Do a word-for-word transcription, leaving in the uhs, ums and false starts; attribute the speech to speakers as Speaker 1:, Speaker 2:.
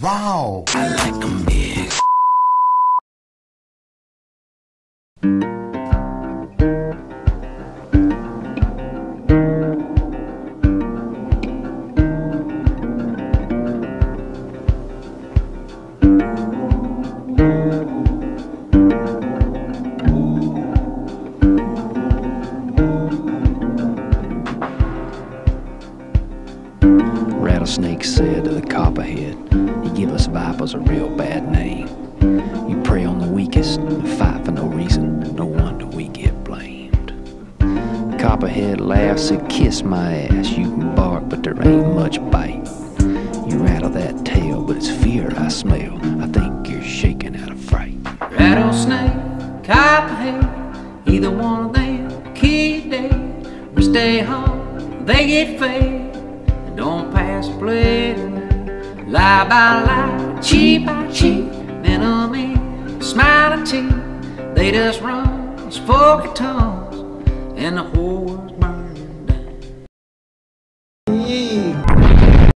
Speaker 1: Wow!
Speaker 2: I like 'em big. Rattlesnake said to the copperhead, "You give us vipers a real bad name. You prey on the weakest and fight for no reason. No wonder we get blamed." The copperhead laughed, said, "Kiss my ass. You can bark, but there ain't much bite. You rattle that tail, but it's fear I smell. I think you're shaking out of fright."
Speaker 3: Rattlesnake, copperhead, either one of them kid dead. We stay home, they get fed. Don't pass plate, lie by lie, cheat by cheat. Venom in, smiling teeth, they just run, forky tongues, and the whole world's